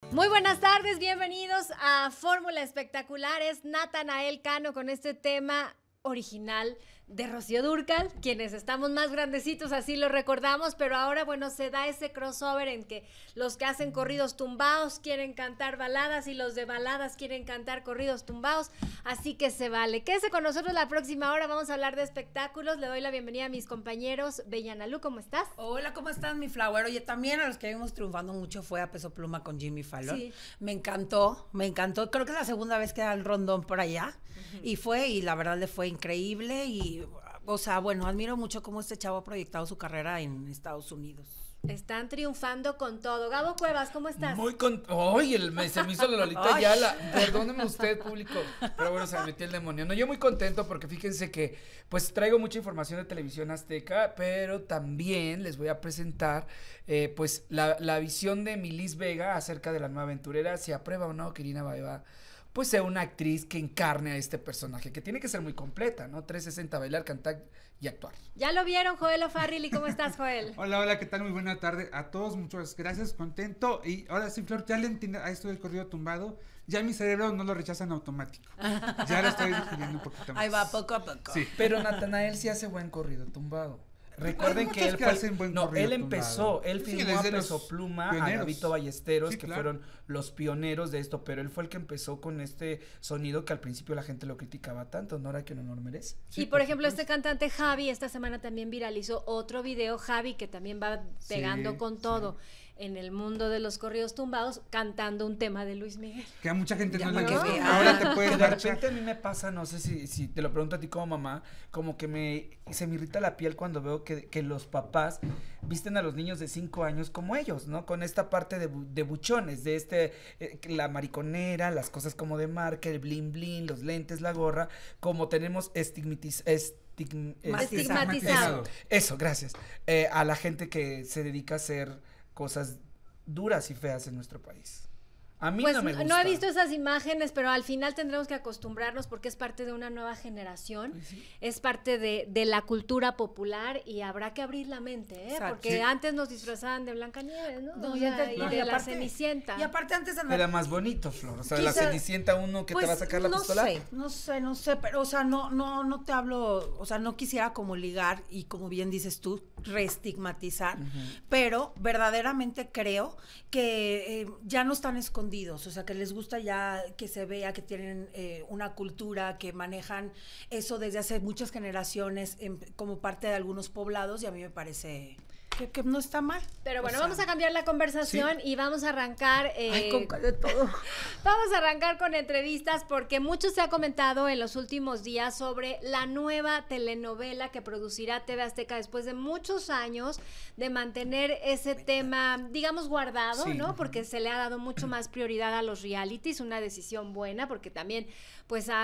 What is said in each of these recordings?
Muy buenas tardes, bienvenidos a Fórmula Espectacular. Es Natanael Cano con este tema original de Rocío Dúrcal, quienes estamos más grandecitos así lo recordamos, pero ahora bueno, se da ese crossover en que los que hacen corridos tumbados quieren cantar baladas y los de baladas quieren cantar corridos tumbados, así que se vale. Quédese con nosotros la próxima hora, vamos a hablar de espectáculos. Le doy la bienvenida a mis compañeros. Bellanalu, ¿cómo estás? Hola, ¿cómo estás, mi flower? Oye, también a los que vimos triunfando mucho fue a Peso Pluma con Jimmy Fallon. Sí. Me encantó. Creo que es la segunda vez que da el rondón por allá. Y la verdad le fue increíble y, o sea, bueno, admiro mucho cómo este chavo ha proyectado su carrera en Estados Unidos. Están triunfando con todo. Gabo Cuevas, ¿cómo estás? Muy se me hizo la Lolita Ayala. Perdóneme usted, público, pero bueno, se me metió el demonio. No, yo muy contento porque fíjense que pues traigo mucha información de Televisión Azteca, pero también les voy a presentar pues la visión de Milis Vega acerca de la nueva aventurera, si aprueba o no que Irina Baeva pues sea una actriz que encarne a este personaje, que tiene que ser muy completa, ¿no? 360, bailar, cantar y actuar. Ya lo vieron, Joel O'Farrill, ¿cómo estás, Joel? Hola, ¿qué tal? Muy buena tarde a todos, muchas gracias, contento. Y ahora sí, Flor, ya le entiendo a esto del corrido tumbado, ya mi cerebro no lo rechaza en automático. Ya lo estoy digiriendo un poquito más. Ahí va, poco a poco. Sí. Pero Natanael sí hace buen corrido tumbado. Recuerden que él fue él empezó, él firmó a Peso Pluma, a Gabito Ballesteros, que fueron los pioneros de esto, pero él fue el que empezó con este sonido que al principio la gente lo criticaba tanto, ¿no era que no lo merece? Sí, y por ejemplo, este cantante Javi, esta semana también viralizó otro video, Javi, que también va pegando con todo en el mundo de los corridos tumbados, cantando un tema de Luis Miguel. Que a mucha gente no le gusta. Ahora te puedes que de repente a mí me pasa, no sé si te lo pregunto a ti como mamá, como que se me irrita la piel cuando veo que los papás visten a los niños de 5 años como ellos, ¿no? Con esta parte de buchones, de la mariconera, las cosas como de marca, el bling bling, los lentes, la gorra, como tenemos estigmatizado. Eso, gracias. A la gente que se dedica a hacer cosas duras y feas en nuestro país. A mí pues no me gusta. No he visto esas imágenes, pero al final tendremos que acostumbrarnos porque es parte de una nueva generación, es parte de la cultura popular y habrá que abrir la mente, porque antes nos disfrazaban de Blancanieves, ¿no? Y de la Cenicienta. Y aparte antes era más bonito, Flor, o sea, la Cenicienta uno que te va a sacar la pistola. No sé, pero o sea, no te hablo, o sea, no quisiera como ligar y como bien dices tú, reestigmatizar, pero verdaderamente creo que ya no están escondidos, o sea, que les gusta ya que se vea que tienen una cultura, que manejan eso desde hace muchas generaciones como parte de algunos poblados, y a mí me parece que no está mal. Pero bueno, vamos a cambiar la conversación y vamos a arrancar de todo. Vamos a arrancar con entrevistas porque mucho se ha comentado en los últimos días sobre la nueva telenovela que producirá TV Azteca después de muchos años de mantener ese tema, digamos, guardado, ¿no? Porque se le ha dado mucho más prioridad a los realities, una decisión buena, porque también pues se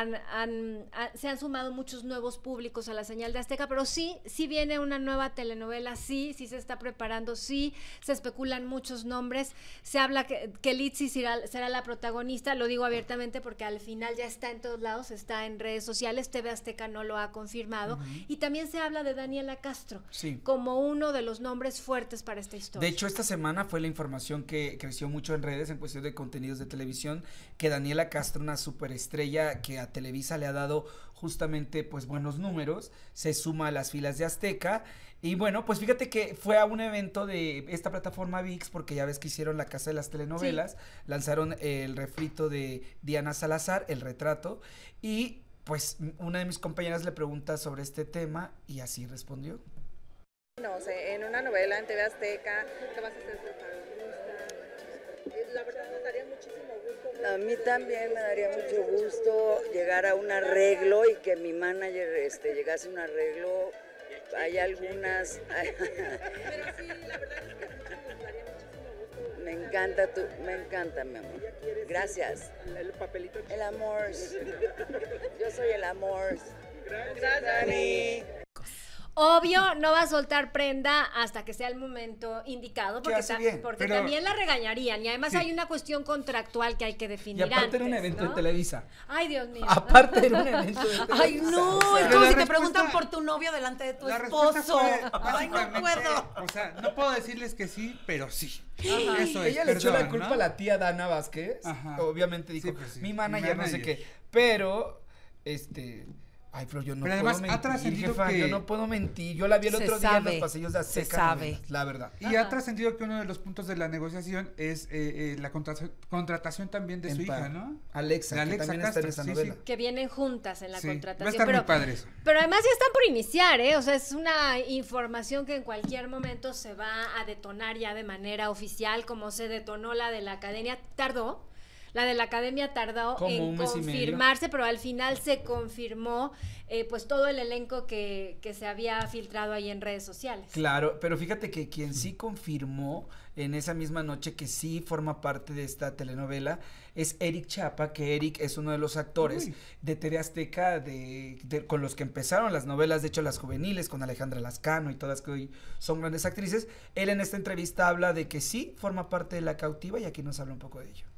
han sumado muchos nuevos públicos a la señal de Azteca, pero sí viene una nueva telenovela, sí se está preparando, sí se especulan muchos nombres, se habla que Litzy será la protagonista, lo digo abiertamente porque al final ya está en todos lados, está en redes sociales, TV Azteca no lo ha confirmado, y también se habla de Daniela Castro como uno de los nombres fuertes para esta historia. De hecho, esta semana fue la información que creció mucho en redes en cuestión de contenidos de televisión, que Daniela Castro, una superestrella que a Televisa le ha dado justamente pues buenos números, se suma a las filas de Azteca. Y bueno, pues fíjate que fue a un evento de esta plataforma ViX, porque ya ves que hicieron la casa de las telenovelas, lanzaron el refrito de Diana Salazar, El Retrato, y pues una de mis compañeras le pregunta sobre este tema y así respondió. No sé, en una novela en TV Azteca, ¿qué vas a hacer protagonista? La verdad nos daría muchísimo gusto. A mí también me daría mucho gusto llegar a un arreglo y que mi manager llegase a un arreglo. Hay algunas. Pero sí, la verdad es que nos daría muchísimo gusto. Me encanta, mi amor. Gracias. El papelito. El amor. Yo soy el amor. Gracias, Dani. Obvio, no va a soltar prenda hasta que sea el momento indicado, porque, hace bien, porque pero- también la regañarían. Y además Sí. hay una cuestión contractual que hay que Y definir aparte era un antes, evento ¿no? de Televisa. Ay, Dios mío. Aparte era un evento de Televisa. Ay, no, O sea, es Pero como la si te respuesta- preguntan por tu novio delante de tu La respuesta esposo. fue Ay, no básicamente, puedo. o sea, no puedo decirles que sí, pero sí. Ajá. Eso es, ella le echó la perdón, culpa ¿no? a la tía Dana Vázquez. Ajá. Obviamente dijo, Sí, pues sí, mi mi manager, no sé manager. qué. Pero, ay, Flor, yo no Pero puedo además, ha mentir, trascendido jefa, que- yo no puedo mentir. Yo la vi el Se otro día en sabe, los pasillos de se Azteca. sabe. novelas, la verdad. Y ha trascendido que uno de los puntos de la negociación es la contratación también de su En hija, pa- ¿no? Alexa, De que Alexa también está en Castro, esa sí, novela. sí. Que vienen juntas en la Sí, va a contratación. estar pero, muy padre eso. pero además ya están por iniciar, ¿eh? O sea, es una información que en cualquier momento se va a detonar ya de manera oficial, como se detonó la de la academia. La de la academia tardó Como en un mes y medio. confirmarse, pero al final se confirmó pues todo el elenco que se había filtrado ahí en redes sociales. Claro, pero fíjate que quien sí confirmó en esa misma noche que sí forma parte de esta telenovela es Eric Chapa, que Eric es uno de los actores Uy. de TV Azteca con los que empezaron las novelas, de hecho las juveniles, con Alejandra Lascano y todas que hoy son grandes actrices. Él en esta entrevista habla de que sí forma parte de La Cautiva y aquí nos habla un poco de ello.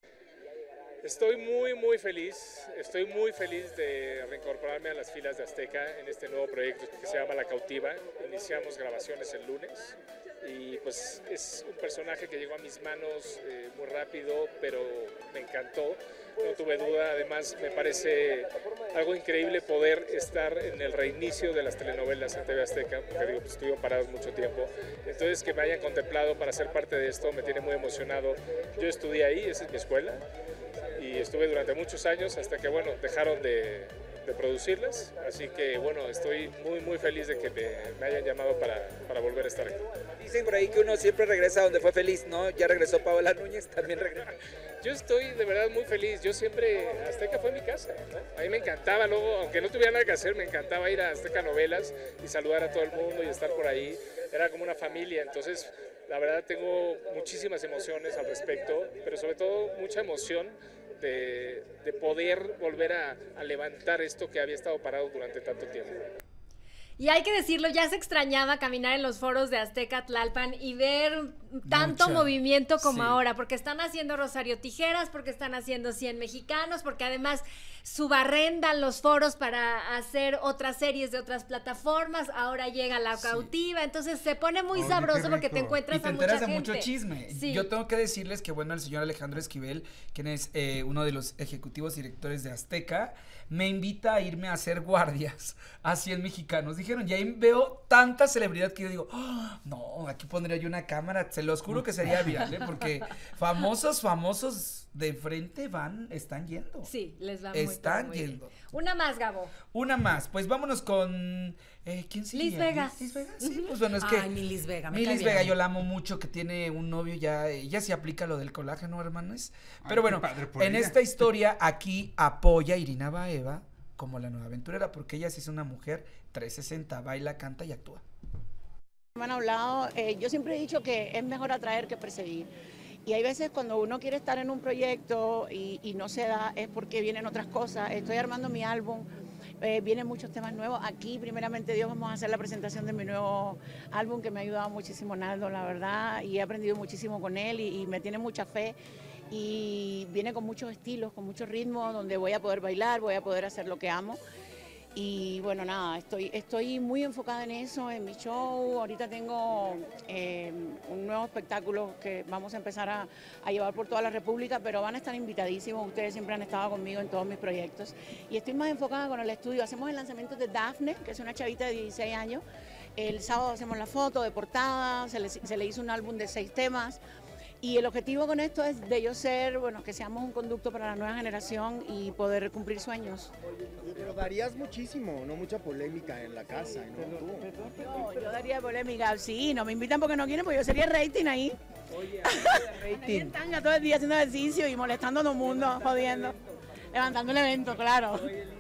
Estoy muy muy feliz de reincorporarme a las filas de Azteca en este nuevo proyecto que se llama La Cautiva. Iniciamos grabaciones el lunes y pues es un personaje que llegó a mis manos muy rápido, pero me encantó, no tuve duda. Además me parece algo increíble poder estar en el reinicio de las telenovelas en TV Azteca, porque digo, pues, estuvieron parados mucho tiempo. Entonces que me hayan contemplado para ser parte de esto me tiene muy emocionado. Yo estudié ahí, esa es mi escuela, y estuve durante muchos años hasta que, bueno, dejaron de producirlas, así que, bueno, estoy muy feliz de que me hayan llamado para volver a estar aquí. Dicen por ahí que uno siempre regresa donde fue feliz, ¿no? Ya regresó Paola Núñez, también regresa. Yo estoy de verdad muy feliz, yo siempre, Azteca fue mi casa, ¿no? A mí me encantaba, luego, aunque no tuviera nada que hacer, me encantaba ir a Azteca Novelas y saludar a todo el mundo y estar por ahí, era como una familia. Entonces la verdad tengo muchísimas emociones al respecto, pero sobre todo mucha emoción de poder volver a levantar esto que había estado parado durante tanto tiempo. Y hay que decirlo, ya se extrañaba caminar en los foros de Azteca Tlalpan y ver tanto movimiento como sí. ahora, porque están haciendo Rosario Tijeras, porque están haciendo 100 mexicanos, porque además subarrendan los foros para hacer otras series de otras plataformas, ahora llega La Cautiva, entonces se pone muy Oye, sabroso qué porque te rico. encuentras Y te a enteras mucha de gente. mucho chisme. Sí. Yo tengo que decirles que, bueno, el señor Alejandro Esquivel, quien es uno de los ejecutivos directores de Azteca, me invita a irme a hacer guardias a 100 mexicanos. Dijeron, y ahí veo tanta celebridad que yo digo, "Oh, no, aquí pondría yo una cámara", se los juro que sería viral, ¿eh? Porque famosos de frente están yendo. Sí, les va Están muy bien. yendo. Una más, Gabo. Una más, pues vámonos con, ¿quién sigue? Liz Vegas. Liz Vegas, sí, pues bueno, es que Ay, mi Liz Vega, me mi cae Liz bien. Vega, yo la amo mucho, que tiene un novio, ya se aplica lo del colágeno, hermanos. Ay, Pero qué bueno, padre por en ella. esta historia aquí apoya a Irina Baeva como la nueva aventurera, porque ella sí es una mujer 360, baila, canta y actúa. Me han hablado, yo siempre he dicho que es mejor atraer que perseguir. Y hay veces cuando uno quiere estar en un proyecto y no se da, es porque vienen otras cosas. Estoy armando mi álbum, vienen muchos temas nuevos. Aquí, primeramente Dios, vamos a hacer la presentación de mi nuevo álbum, que me ha ayudado muchísimo Naldo, la verdad, y he aprendido muchísimo con él y me tiene mucha fe. Y viene con muchos estilos, con mucho ritmo, donde voy a poder bailar, voy a poder hacer lo que amo. Y bueno, nada, estoy muy enfocada en eso, en mi show. Ahorita tengo un nuevo espectáculo que vamos a empezar a llevar por toda la República, pero van a estar invitadísimos. Ustedes siempre han estado conmigo en todos mis proyectos. Y estoy más enfocada con el estudio. Hacemos el lanzamiento de Dafne, que es una chavita de 16 años. El sábado hacemos la foto de portada, se le hizo un álbum de 6 temas. Y el objetivo con esto es de yo ser, bueno, que seamos un conducto para la nueva generación y poder cumplir sueños. Pero darías muchísimo, no mucha polémica en la casa, ¿no? Tú. Yo daría polémica, sí, no me invitan porque no quieren, porque yo sería rating ahí. Oye, Ahí en tanga todo el día haciendo ejercicio y molestando a todo el mundo, jodiendo, levantando el evento, claro.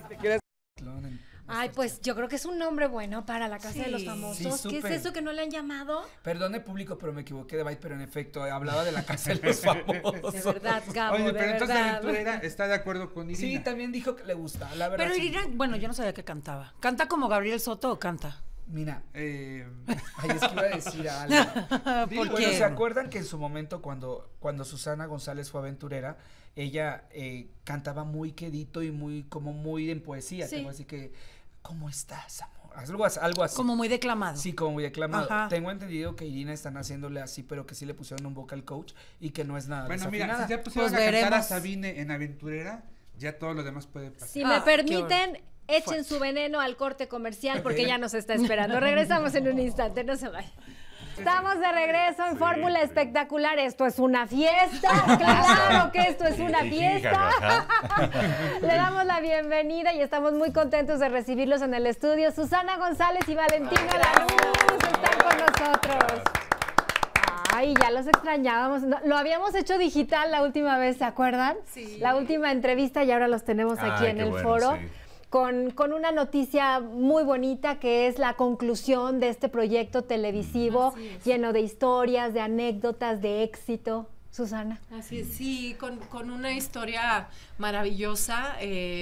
Ay, pues yo creo que es un nombre bueno para la Casa de los Sí. Famosos. Sí, ¿Qué es súper. eso que no le han llamado? Perdone público, pero me equivoqué de byte, pero en efecto, hablaba de la casa de los famosos. De verdad, Gabo, Oye, de pero entonces verdad. Aventurera está de acuerdo con Irina. Sí, también dijo que le gusta, la verdad. Pero sí. Irina, bueno, yo no sabía que cantaba. ¿Canta como Gabriel Soto o canta? Mira, ay, es que iba a decir algo. ¿Por Bueno, qué? ¿se acuerdan que en su momento cuando Susana González fue aventurera, ella cantaba muy quedito y muy en poesía? Sí. Tengo así que, ¿cómo estás, amor? Algo así. Como muy declamado. Sí, como muy declamado. Ajá. Tengo entendido que Irina están haciéndole así, pero que sí le pusieron un vocal coach y que no es nada Bueno, mira, desafinada. si ya pusieron Pues a cantar a veremos. Sabine en Aventurera, ya todo lo demás puede pasar. Si me qué permiten, echen fuerte. su veneno al corte comercial porque ya nos está esperando. Regresamos en un instante, no se vayan. Estamos de regreso en Fórmula Espectacular. Esto es una fiesta. Claro que esto es una fiesta. Le damos la bienvenida y estamos muy contentos de recibirlos en el estudio. Susana González y Valentina Lanús están con nosotros. Ay, ya los extrañábamos. Lo habíamos hecho digital la última vez, ¿se acuerdan? Sí. La última entrevista y ahora los tenemos aquí en el foro. Sí. Con una noticia muy bonita que es la conclusión de este proyecto televisivo lleno de historias, de anécdotas, de éxito. Susana. Así es, sí, con una historia maravillosa.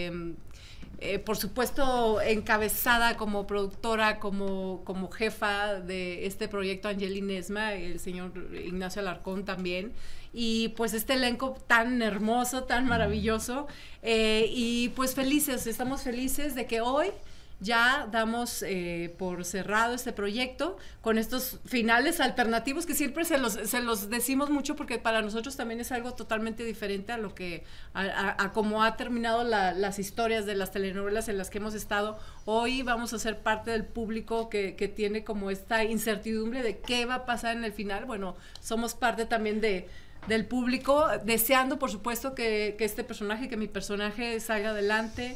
Por supuesto, encabezada como productora, como jefa de este proyecto Angelina Esma, el señor Ignacio Alarcón también, y pues este elenco tan hermoso, tan maravilloso, y pues estamos felices de que hoy ya damos por cerrado este proyecto con estos finales alternativos que siempre se los decimos mucho porque para nosotros también es algo totalmente diferente a lo que a cómo ha terminado las historias de las telenovelas en las que hemos estado. Hoy vamos a ser parte del público que tiene como esta incertidumbre de qué va a pasar en el final. Bueno, somos parte también del público, deseando por supuesto que este personaje, que mi personaje salga adelante,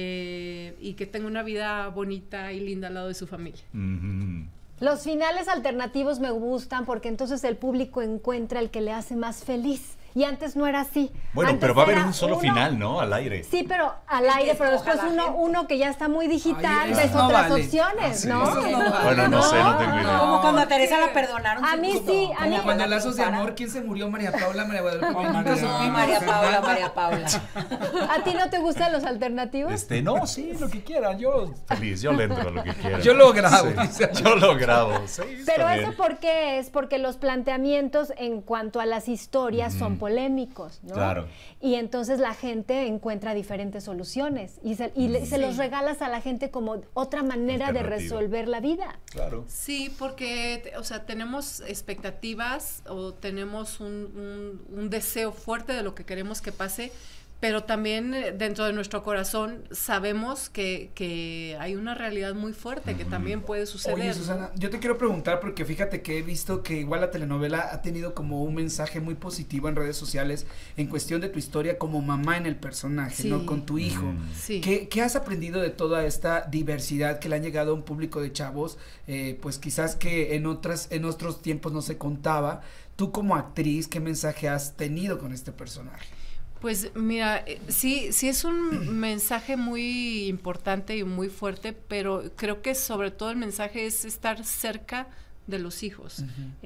y que tenga una vida bonita y linda al lado de su familia. Los finales alternativos me gustan porque entonces el público encuentra el que le hace más feliz. Y antes no era así. Bueno, antes pero va a haber era un solo final, ¿no? Al aire. Sí, pero al aire, pero después uno que ya está muy digital, ves no otras vale. opciones, Sí. ¿no? Bueno, no sé, no tengo idea. Como cuando a Teresa la perdonaron. A mí sí, a mí. Como cuando Lazos de Amor, ¿quién se murió? María Paula, María Guadalupe. María Paula. ¿A ti no te gustan los alternativos? No, sí, lo que quieran. Yo feliz, yo le entro a lo que quieran. Yo lo grabo. Sí, yo lo grabo. Sí, Pero está eso bien. ¿por qué es? Porque los planteamientos en cuanto a las historias son polémicos, ¿no? Claro. Y entonces la gente encuentra diferentes soluciones y se los regalas a la gente como otra manera de Alternativa. resolver la vida. Claro. Sí, porque, o sea, tenemos expectativas o tenemos un deseo fuerte de lo que queremos que pase, pero también dentro de nuestro corazón sabemos que hay una realidad muy fuerte que también puede suceder. Oye, Susana, yo te quiero preguntar porque fíjate que he visto que igual la telenovela ha tenido como un mensaje muy positivo en redes sociales en cuestión de tu historia como mamá en el personaje, Sí. ¿no? Con tu hijo. Sí. ¿Qué has aprendido de toda esta diversidad que le han llegado a un público de chavos? Pues quizás que en otros tiempos no se contaba. Tú como actriz, ¿qué mensaje has tenido con este personaje? Pues mira, sí es un mensaje muy importante y muy fuerte, pero creo que sobre todo el mensaje es estar cerca de los hijos,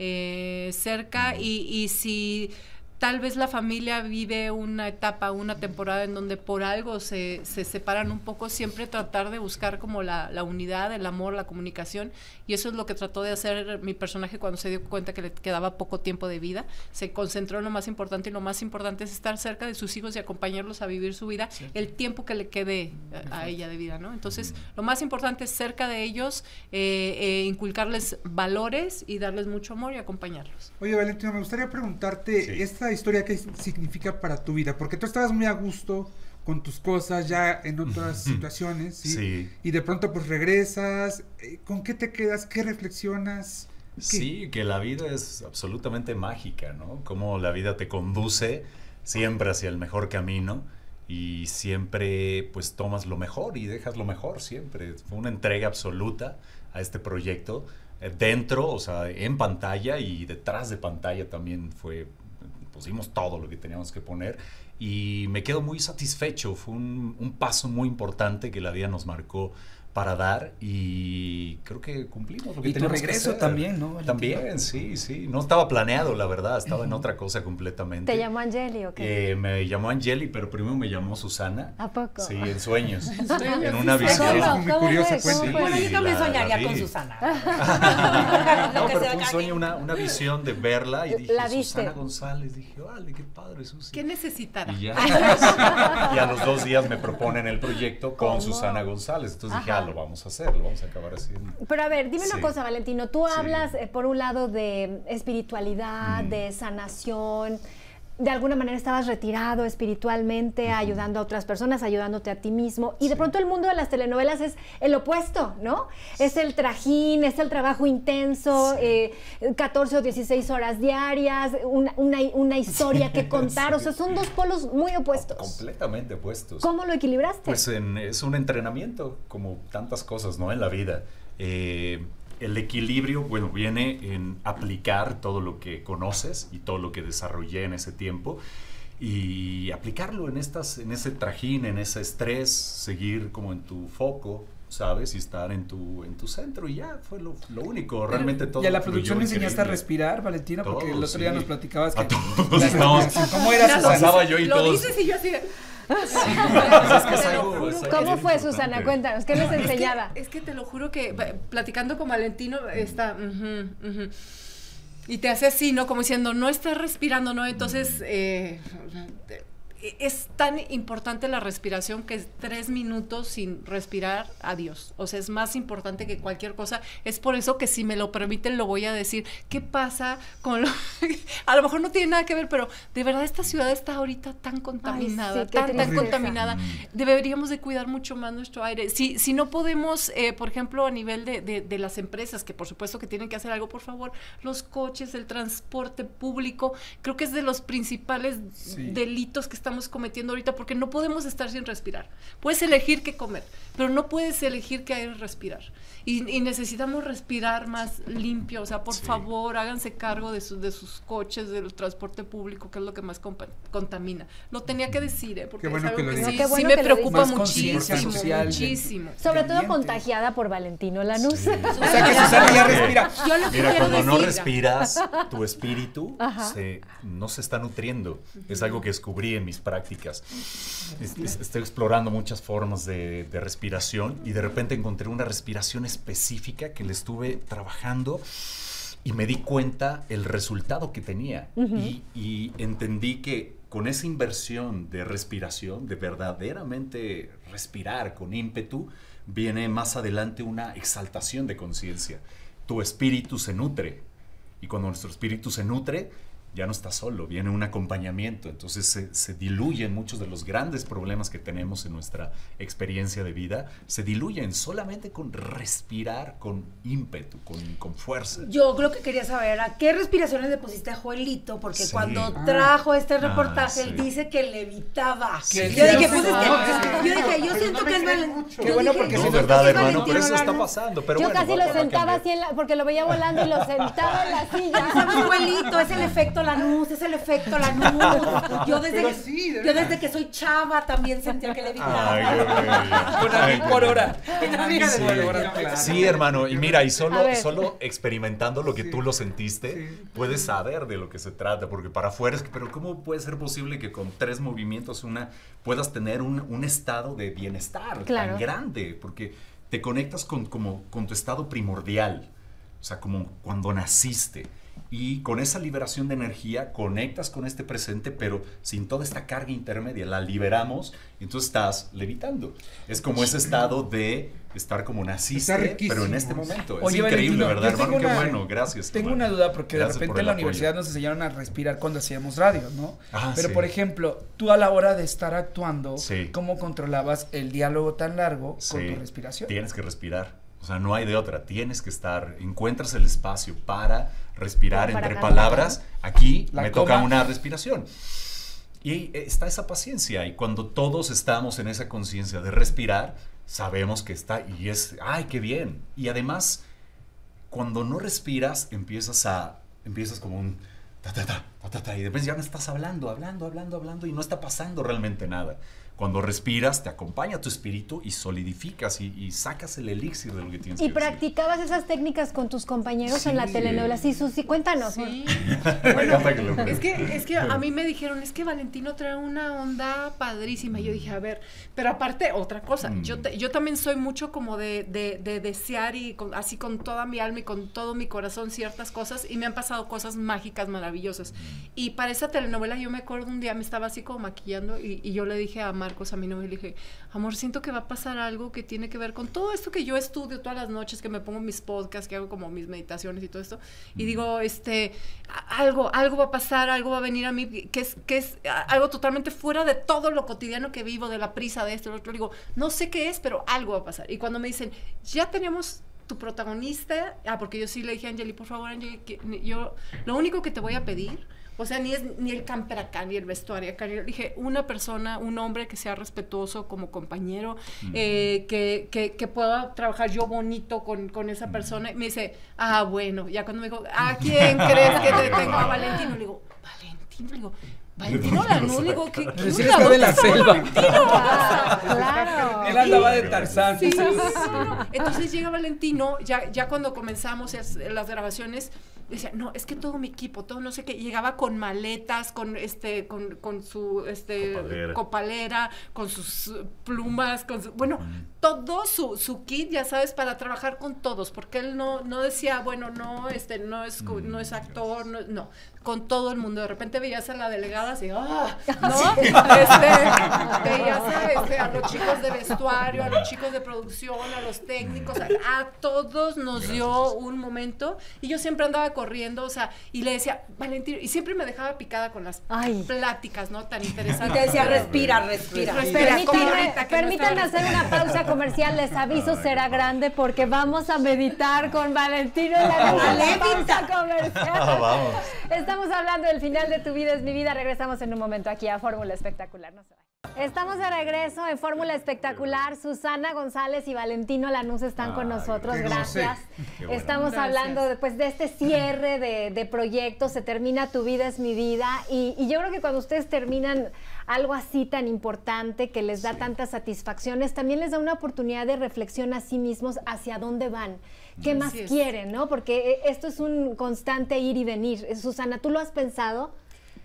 cerca y si tal vez la familia vive una etapa, una temporada en donde por algo se separan un poco, siempre tratar de buscar como la unidad, el amor, la comunicación, y eso es lo que trató de hacer mi personaje cuando se dio cuenta que le quedaba poco tiempo de vida. Se concentró en lo más importante, y lo más importante es estar cerca de sus hijos y acompañarlos a vivir su vida, el tiempo que le quede a ella de vida, ¿no? Entonces, lo más importante es cerca de ellos, inculcarles valores y darles mucho amor y acompañarlos. Oye, Valentina, me gustaría preguntarte esta historia, ¿qué significa para tu vida? Porque tú estabas muy a gusto con tus cosas ya en otras situaciones, ¿sí? Sí. Y de pronto pues regresas, ¿con qué te quedas? ¿Qué reflexionas? ¿Qué? Sí, que la vida es absolutamente mágica, ¿no? Cómo la vida te conduce siempre hacia el mejor camino y siempre pues tomas lo mejor y dejas lo mejor siempre. Fue una entrega absoluta a este proyecto, dentro, o sea, en pantalla y detrás de pantalla también pusimos todo lo que teníamos que poner y me quedo muy satisfecho. Fue un paso muy importante que la vida nos marcó para dar y creo que cumplimos lo que Y tu teníamos que regreso hacer. también, ¿no? También, sí, sí. No estaba planeado, la verdad. Estaba en otra cosa completamente. ¿Te llamó Angeli o qué? Me llamó Angeli, pero primero me llamó Susana. ¿A poco? Sí, en sueños. ¿En sueños? En una visión. ¿Cómo? Muy curiosa, ¿Cómo cuenta. fue? Bueno, yo también la soñaría vi. con Susana. No, pero fue un sueño, una visión de verla y dije, ¿La viste? Susana González. Dije, vale, qué padre, Susi. ¿Qué necesitará? Y ya, y a los 2 días me proponen el proyecto con ¿Cómo? Susana González. Entonces dije, Ajá. lo vamos a hacer, lo vamos a acabar haciendo. Pero a ver, dime una Sí. cosa, Valentino. Tú Sí. hablas, por un lado, de espiritualidad, de sanación. De alguna manera estabas retirado espiritualmente, ayudando a otras personas, ayudándote a ti mismo. Y de pronto el mundo de las telenovelas es el opuesto, ¿no? Es el trajín, es el trabajo intenso, 14 o 16 horas diarias, una historia que contar. Sí. O sea, son dos polos muy opuestos. Completamente opuestos. ¿Cómo lo equilibraste? Pues es un entrenamiento, como tantas cosas, ¿no? En la vida. El equilibrio, bueno, viene en aplicar todo lo que conoces y todo lo que desarrollé en ese tiempo y aplicarlo en ese trajín, en ese estrés, seguir como en tu foco, ¿sabes? Y estar en tu centro y ya fue lo único, realmente todo. ¿Y a la fluyó producción le enseñaste a increíble. respirar, Valentina? Porque Todo, el otro día sí. nos platicabas que... A todos estábamos- ¿Cómo era Ya lo Susana? pasaba yo y Lo todos. dices y yo así de... ¿Cómo fue, Susana? Cuéntanos, ¿qué les enseñaba? Es que te lo juro que platicando con Valentino está... y te hace así, ¿no? Como diciendo, no estás respirando, ¿no? Entonces, es tan importante la respiración que 3 minutos sin respirar, adiós. O sea, es más importante que cualquier cosa. Es por eso que si me lo permiten lo voy a decir. ¿Qué pasa con lo... A lo mejor no tiene nada que ver, pero de verdad esta ciudad está ahorita tan contaminada, Ay, sí, qué tan tristeza. contaminada. Deberíamos de cuidar mucho más nuestro aire. Si no podemos, por ejemplo, a nivel de las empresas, que por supuesto que tienen que hacer algo, por favor, los coches, el transporte público, creo que es de los principales delitos que estamos cometiendo ahorita, porque no podemos estar sin respirar. Puedes elegir qué comer, pero no puedes elegir qué aire respirar. Y necesitamos respirar más limpio. O sea, por favor, háganse cargo de sus coches, del transporte público, que es lo que más contamina. Lo tenía que decir, porque Qué bueno es algo que lo que dices. sí me preocupa Más conciencia muchísimo, social. muchísimo. Sobre todo contagiada por Valentino Lanús. O sea, que Susana ya respira. Yo lo que Mira, quiero cuando no decir- respiras, tu espíritu Ajá. no se está nutriendo. Es algo que descubrí en mis prácticas. Estoy explorando muchas formas de respiración y de repente encontré una respiración específica que le estuve trabajando y me di cuenta el resultado que tenía. Y entendí que con esa inversión de respiración, de verdaderamente respirar con ímpetu, viene más adelante una exaltación de conciencia. Tu espíritu se nutre. Y cuando nuestro espíritu se nutre, ya no está solo, viene un acompañamiento. Entonces se diluyen muchos de los grandes problemas que tenemos en nuestra experiencia de vida, se diluyen solamente con respirar con ímpetu, con fuerza. Yo creo que quería saber a qué respiraciones le pusiste a Joelito, porque Sí. cuando trajo este reportaje, sí. él dice que levitaba. Que Yo sí, dije, sí, pues es que, sí. yo dije, yo siento que es Valentino. Qué bueno, porque No, si verdad, es hermano, Valentino pero eso está Lanús. pasando. Pero Yo bueno, casi va lo a sentaba cambiar. así, porque lo veía volando y lo sentaba en la silla. ¿Sabes, Joelito? Es el efecto Lanús, es el efecto Lanús. Yo desde que soy chava también sentía que levitaba. Ay, qué bello. Con David por hora. Sí, hermano, y mira, y A ver. solo experimentando lo que tú lo sentiste, puedes saber de lo que se trata, porque para afuera es que, pero ¿cómo puede ser posible que con 3 movimientos puedas tener un estado de bienestar Claro. tan grande? Porque te conectas con tu estado primordial, o sea, como cuando naciste. Y con esa liberación de energía conectas con este presente, pero sin toda esta carga intermedia. La liberamos y entonces estás levitando. Es como ese estado de estar como naciste, Está riquísimo. pero en este momento. Oye, es increíble, Valentino, ¿verdad, yo tengo hermano? Qué una- bueno, gracias. Tengo hermano. una duda porque Gracias de repente por en el la apoyo. universidad nos enseñaron a respirar cuando hacíamos radio, ¿no? Ah, Pero sí. por ejemplo, tú a la hora de estar actuando, Sí. ¿cómo controlabas el diálogo tan largo con Sí, tu respiración? Tienes que respirar. O sea, no hay de otra. Tienes que encuentras el espacio para respirar Como para entre cantar, palabras. Aquí La me coma. toca una respiración. Y está esa paciencia. Y cuando todos estamos en esa conciencia de respirar, sabemos que está y es, ¡ay, qué bien! Y además, cuando no respiras, empiezas como un ta, ta, ta, y de repente ya me estás hablando y no está pasando realmente nada. Cuando respiras, te acompaña tu espíritu y solidificas y sacas el elixir de lo que tienes que ¿Y decir. practicabas esas técnicas con tus compañeros en la telenovela? Sí, Susi, cuéntanos. Sí. Bueno, es que a mí me dijeron, es que Valentino trae una onda padrísima. Y yo dije, a ver, pero aparte, otra cosa, yo también soy mucho como de desear y así con toda mi alma y con todo mi corazón ciertas cosas, y me han pasado cosas mágicas, maravillosas. Y para esa telenovela yo me acuerdo un día, me estaba así como maquillando y yo le dije a Marcos, a mi novio, le dije, amor, siento que va a pasar algo que tiene que ver con todo esto que yo estudio todas las noches, que me pongo mis podcasts, que hago como mis meditaciones y todo esto, y digo, algo va a pasar, algo va a venir a mí, que es algo totalmente fuera de todo lo cotidiano que vivo, de la prisa, de esto, lo otro. Digo, no sé qué es, pero algo va a pasar. Y cuando me dicen, ya tenemos tu protagonista, porque yo sí le dije a Angeli, por favor, Angeli, yo lo único que te voy a pedir, o sea, ni el camper acá, ni el vestuario acá, dije, una persona, un hombre que sea respetuoso como compañero, que pueda trabajar yo bonito con esa persona. Y me dice, bueno, ya cuando me dijo, ¿a quién crees que te tengo? A Valentino. Le digo, Valentino Lanús, le digo, ¿qué Recién está de la selva. Claro. Él andaba de Tarzán. Sí. Entonces llega Valentino, ya cuando comenzamos las grabaciones, decía, no, es que todo mi equipo, todo no sé qué, llegaba con maletas, con su copalera, con sus plumas, todo su kit, ya sabes, para trabajar con todos, porque él no decía, bueno, no es actor, no, con todo el mundo. De repente veías a la delegada así, ¿no? Veías a los chicos de vestuario, a los chicos de producción, a los técnicos, a todos nos dio un momento, y yo siempre andaba corriendo, o sea, y le decía, Valentino, y siempre me dejaba picada con las pláticas, ¿no? Tan interesantes. Y te decía, respira. Permítanme hacer una pausa comercial, les aviso, será grande, porque vamos a meditar con Valentino en la pausa comercial. Vamos. Estamos hablando del final de Tu Vida es Mi Vida. Regresamos en un momento aquí a Fórmula Espectacular. No se vayan. Estamos de regreso en Fórmula Espectacular. Susana González y Valentino Lanús están con nosotros. Gracias. Bueno. Estamos hablando de este cierre de proyectos. Se termina Tu Vida es Mi Vida. Y yo creo que cuando ustedes terminan algo así tan importante, que les da tantas satisfacciones, también les da una oportunidad de reflexión a sí mismos hacia dónde van. ¿Qué más quieren, no? Porque esto es un constante ir y venir. Susana, ¿tú lo has pensado?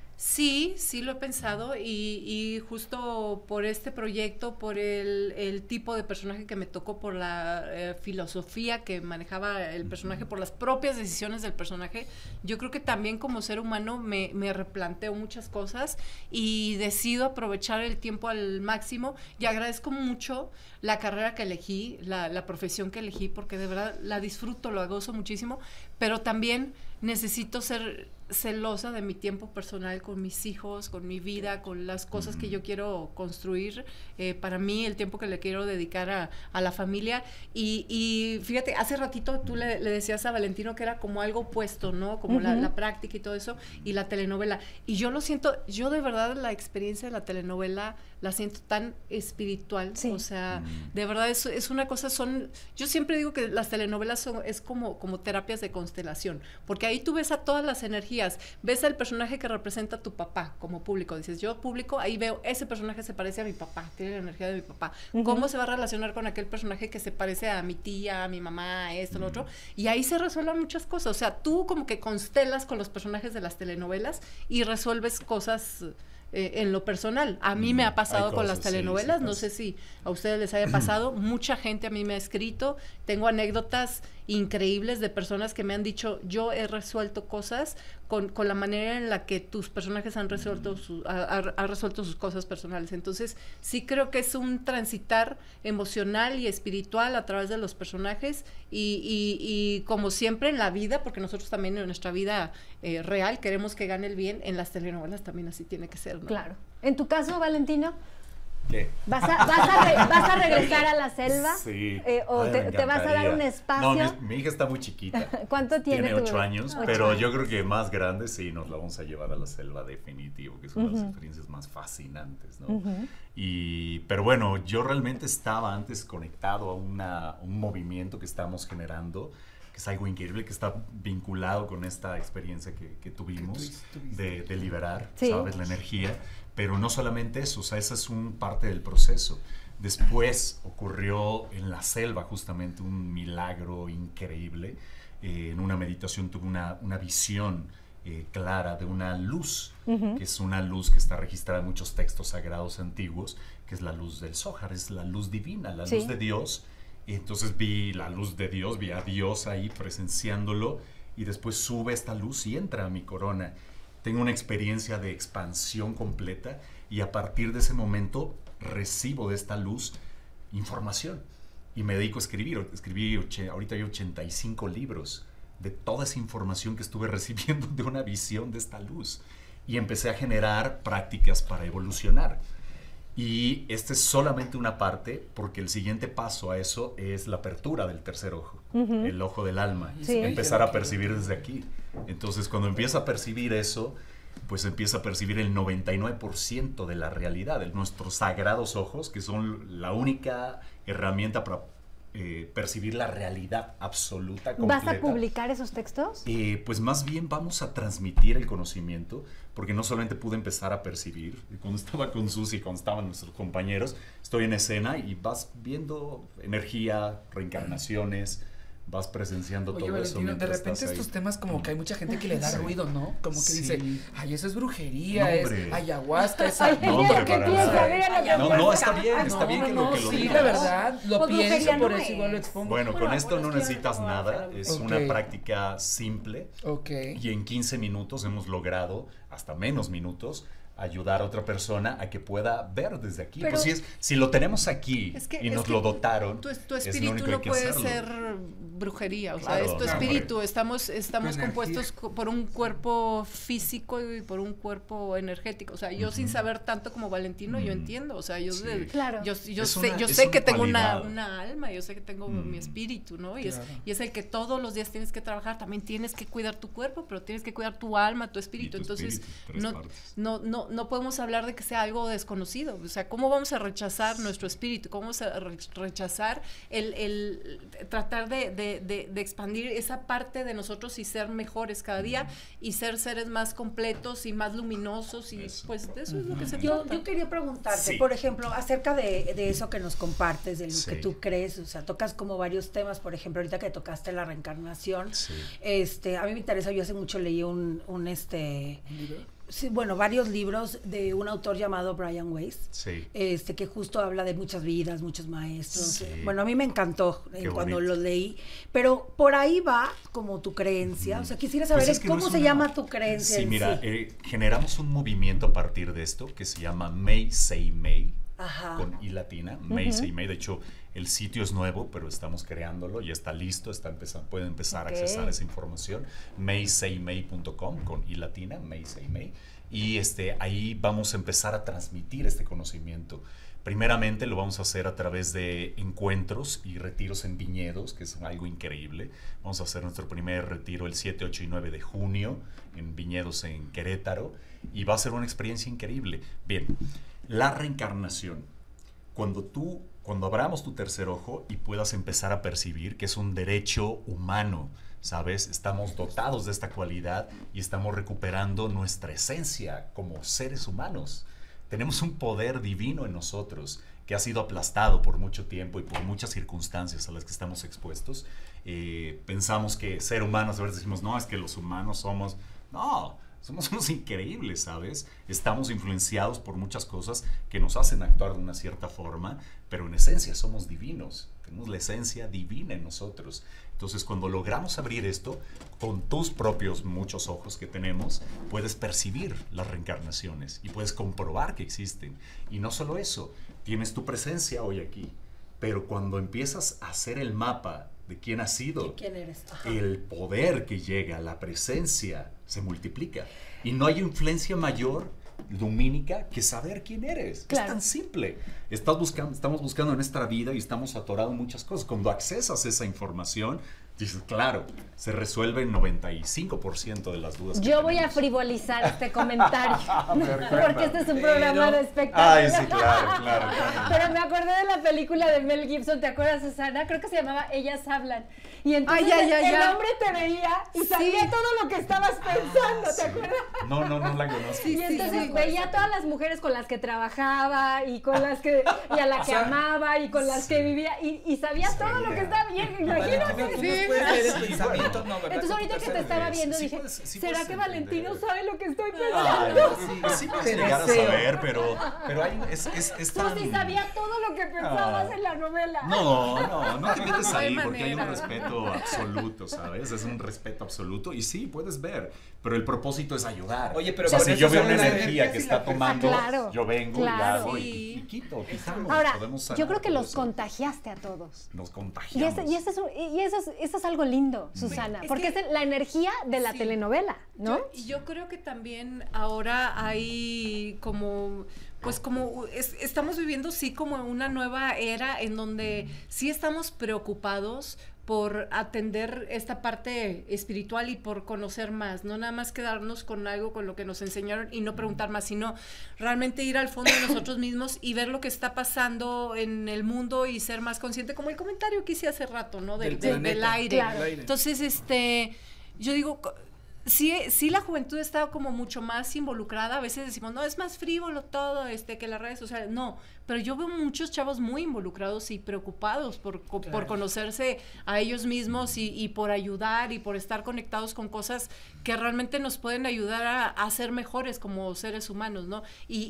Sí lo he pensado, y justo por este proyecto, por el tipo de personaje que me tocó, por la filosofía que manejaba el personaje, por las propias decisiones del personaje, yo creo que también como ser humano me replanteo muchas cosas y decido aprovechar el tiempo al máximo, y agradezco mucho la carrera que elegí, la profesión que elegí, porque de verdad la disfruto, lo gozo muchísimo, pero también necesito ser celosa de mi tiempo personal con mis hijos, con mi vida, con las cosas que yo quiero construir, para mí, el tiempo que le quiero dedicar a la familia. Y fíjate, hace ratito tú le decías a Valentino que era como algo opuesto, ¿no? Como la práctica y todo eso, y la telenovela. Y yo lo siento, yo de verdad la experiencia de la telenovela la siento tan espiritual, o sea, de verdad es una cosa, yo siempre digo que las telenovelas es como terapias de constelación, porque ahí tú ves a todas las energías, ves al personaje que representa a tu papá como público, dices, yo público, ahí veo, ese personaje se parece a mi papá, tiene la energía de mi papá, ¿cómo se va a relacionar con aquel personaje que se parece a mi tía, a mi mamá, a esto, lo otro? Y ahí se resuelven muchas cosas, o sea, tú como que constelas con los personajes de las telenovelas y resuelves cosas en lo personal. A mí me ha pasado con las telenovelas, no sé si a ustedes les haya pasado, mucha gente a mí me ha escrito, tengo anécdotas increíbles de personas que me han dicho, yo he resuelto cosas con la manera en la que tus personajes han resuelto sus cosas personales. Entonces sí creo que es un transitar emocional y espiritual a través de los personajes, y como siempre en la vida, porque nosotros también en nuestra vida real queremos que gane el bien, en las telenovelas también así tiene que ser, ¿no? Claro. En tu caso, Valentino, ¿qué? ¿Vas a regresar a la selva? Sí. ¿O te vas a dar un espacio? No, mi hija está muy chiquita. ¿Cuánto tiene? Tiene 8 años, pero yo creo que más grande sí nos la vamos a llevar a la selva definitivo, que son las experiencias más fascinantes, ¿no? Pero bueno, yo realmente estaba antes conectado a un movimiento que estamos generando, que que es algo increíble, que está vinculado con esta experiencia que tuvimos de liberar, Sí. ¿sabes? La energía. Pero no solamente eso, o sea, esa es un parte del proceso. Después ocurrió en la selva justamente un milagro increíble. En una meditación tuve una visión clara de una luz, que es una luz que está registrada en muchos textos sagrados antiguos, que es la luz del Zohar, es la luz divina, la luz de Dios. Y entonces vi la luz de Dios, vi a Dios ahí presenciándolo, y después sube esta luz y entra a mi corona. Tengo una experiencia de expansión completa, y a partir de ese momento recibo de esta luz información y me dedico a escribir. Ahorita hay 85 libros de toda esa información que estuve recibiendo de una visión de esta luz, y empecé a generar prácticas para evolucionar. Y esta es solamente una parte, porque el siguiente paso a eso es la apertura del tercer ojo, el ojo del alma. Sí. Empezar a percibir desde aquí. Entonces, cuando empieza a percibir eso, pues empieza a percibir el 99% de la realidad, de nuestros sagrados ojos, que son la única herramienta para percibir la realidad absoluta, completa. ¿Vas a publicar esos textos? Pues más bien vamos a transmitir el conocimiento, porque no solamente pude empezar a percibir. Cuando estaba con Susi, cuando estaban nuestros compañeros, estoy en escena y vas viendo energía, reencarnaciones, vas presenciando Oye, todo eso. Valentino, de repente estás ahí. estos temas como que hay mucha gente que le da ruido, ¿no? Como que Sí. dice, ay, eso es brujería, No, es hombre. ayahuasca, es Ay, No, mira hombre, lo que para piensa, nada. mira lo que No, piensa. está bien, está bien que lo sí, digas. la verdad, lo Pues pienso, brujería por no eso igual lo es. expongo. Bueno, con esto no necesitas nada, es Ok. una práctica simple, Ok. y en 15 minutos hemos logrado, hasta menos minutos, ayudar a otra persona a que pueda ver desde aquí. Pero- Pues si lo tenemos aquí Es que- y es nos que lo dotaron, Tu es lo espíritu único que no hay que puede hacerlo. ser brujería, o sea, Claro, es tu no, espíritu, hombre. estamos energía. compuestos por un cuerpo físico y por un cuerpo energético, o sea, yo sin saber tanto como Valentino, yo entiendo, o sea, yo Sí. Claro. yo Es sé, una- yo es sé una que tengo cualidad. una alma, yo sé que tengo mi espíritu, ¿no? Y Claro. es el que todos los días tienes que trabajar, también tienes que cuidar tu cuerpo, pero tienes que cuidar tu alma, tu espíritu, tu entonces espíritu, tres no, partes. no podemos hablar de que sea algo desconocido, o sea, ¿cómo vamos a rechazar nuestro espíritu? ¿Cómo vamos a rechazar el tratar de expandir esa parte de nosotros y ser mejores cada día y ser seres más completos y más luminosos y Eso. pues de eso es lo que se Yo trata. quería preguntarte, Sí. por ejemplo, acerca de eso que nos compartes, de lo Sí. que tú crees, o sea, tocas como varios temas, por ejemplo, ahorita que tocaste la reencarnación, Sí. a mí me interesa, yo hace mucho leí sí, bueno, varios libros de un autor llamado Brian Weiss, Sí. que justo habla de muchas vidas, muchos maestros. Sí. Bueno, a mí me encantó Qué cuando bonito. lo leí, pero por ahí va como tu creencia, o sea, quisiera saber Pues es que no cómo es se una- llama tu creencia. Sí, en mira, sí. generamos un movimiento a partir de esto que se llama May Say May, Ajá. con I latina, May Say May. De hecho, el sitio es nuevo, pero estamos creándolo, ya está listo, pueden empezar Ok. a accesar esa información. maysaymay.com, con I latina, May Say May. Y ahí vamos a empezar a transmitir este conocimiento. Primeramente lo vamos a hacer a través de encuentros y retiros en viñedos, que es algo increíble. Vamos a hacer nuestro primer retiro el 7, 8 y 9 de junio en viñedos en Querétaro, y va a ser una experiencia increíble. Bien, la reencarnación. Cuando abramos tu tercer ojo y puedas empezar a percibir que es un derecho humano, ¿sabes? Estamos dotados de esta cualidad y estamos recuperando nuestra esencia como seres humanos. Tenemos un poder divino en nosotros que ha sido aplastado por mucho tiempo y por muchas circunstancias a las que estamos expuestos. Pensamos que ser humanos, a veces decimos, no, es que los humanos somos... No, somos unos increíbles, ¿sabes? Estamos influenciados por muchas cosas que nos hacen actuar de una cierta forma, pero en esencia somos divinos. Tenemos la esencia divina en nosotros. Entonces, cuando logramos abrir esto, con tus propios muchos ojos que tenemos, puedes percibir las reencarnaciones y puedes comprobar que existen. Y no solo eso, tienes tu presencia hoy aquí, pero cuando empiezas a hacer el mapa de quién has sido, ¿De quién eres? Ajá. el poder que llega, la presencia, se multiplica. Y no hay influencia mayor lumínica que saber quién eres. Claro. Es tan simple. Estamos buscando en esta vida y estamos atorados en muchas cosas. Cuando accesas esa información, Dices, claro, se resuelven 95% de las dudas. Yo voy a frivolizar este comentario, porque este es un programa de espectáculo. Ay, sí, claro. Pero me acordé de la película de Mel Gibson, ¿te acuerdas, Susana? Creo que se llamaba Ellas Hablan. Y entonces el hombre te veía y sabía todo lo que estabas pensando, ¿te acuerdas? No la conozco. Y entonces veía a todas las mujeres con las que trabajaba y con las que y a la que amaba y con las que vivía y sabía todo lo que estaba bien, imagínate. Entonces ahorita que te estaba viendo dije, ¿será que Valentino sabe lo que estoy pensando? Sí puedes llegar a saber, pero hay, es Tú sí sabías todo lo que pensabas en la novela. No te metes ahí porque hay un respeto absoluto, ¿sabes? Es un respeto absoluto y sí, puedes ver, pero el propósito es ayudar. Oye, pero si yo veo una energía que está tomando, yo vengo claro. y quitamos. Ahora, yo creo que los contagiaste a todos. Nos contagiamos. Y eso es algo lindo, Susana, porque es la energía de la telenovela, ¿no? Yo creo que también ahora hay como... Pues como estamos viviendo sí como una nueva era en donde sí estamos preocupados por atender esta parte espiritual y por conocer más, no nada más quedarnos con algo con lo que nos enseñaron y no preguntar más, sino realmente ir al fondo de nosotros mismos y ver lo que está pasando en el mundo y ser más consciente, como el comentario que hice hace rato, ¿no? Del aire. Claro. Entonces, yo digo... Sí, la juventud está como mucho más involucrada. A veces decimos, no, es más frívolo todo, que las redes sociales. No, pero yo veo muchos chavos muy involucrados y preocupados por conocerse a ellos mismos y por ayudar y por estar conectados con cosas que realmente nos pueden ayudar a ser mejores como seres humanos, ¿no?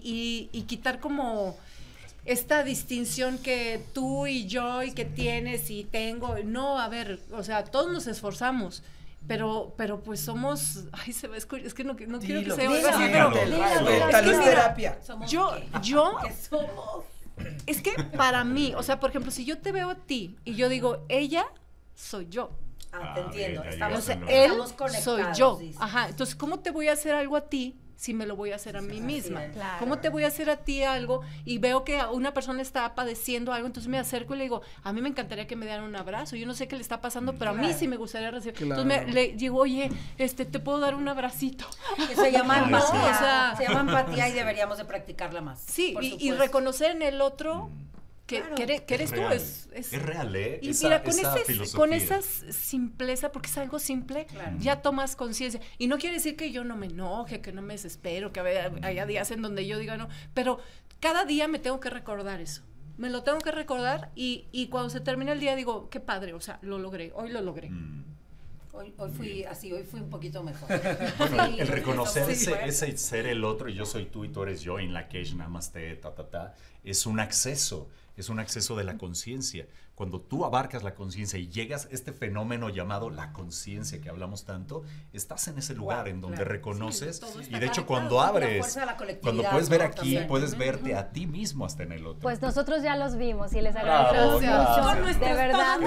Y quitar como... esta distinción que tú y yo y que tienes y tengo. No, a ver, o sea, todos nos esforzamos. Pero pues somos, ay, se va a escuchar, es que no quiero que se oiga así, pero es que terapia. Yo, ¿qué somos? Es que para mí, o sea, por ejemplo, si yo te veo a ti y yo digo, ella soy yo. Te entiendo, estamos conectados. Soy yo. Dice. Ajá, entonces, ¿cómo te voy a hacer algo a ti si me lo voy a hacer a mí misma? Claro. ¿Cómo te voy a hacer a ti algo y veo que una persona está padeciendo algo, entonces me acerco y le digo, a mí me encantaría que me dieran un abrazo, yo no sé qué le está pasando, pero a mí sí me gustaría recibir. Claro. Entonces le digo, oye, te puedo dar un abracito. Que se llama empatía, o sea, se llama empatía y deberíamos de practicarla más. Sí, y reconocer en el otro que eres tú, es real, ¿eh? Y mira, con esa simpleza, porque es algo simple, ya tomas conciencia. Y no quiere decir que yo no me enoje, que no me desespero, que haya días en donde yo diga no, pero cada día me tengo que recordar eso. Me lo tengo que recordar y cuando se termina el día digo, qué padre, o sea, lo logré, hoy lo logré. Hoy fui así, hoy fui un poquito mejor. Bueno, el reconocer ese ser el otro, y yo soy tú y tú eres yo, in la cage, namaste, es un acceso de la conciencia. Cuando tú abarcas la conciencia y llegas a este fenómeno llamado la conciencia que hablamos tanto, estás en ese lugar en donde reconoces y de hecho cuando abres, cuando puedes ver aquí, puedes verte a ti mismo hasta en el otro. Pues nosotros ya los vimos y les agradecemos mucho, de verdad.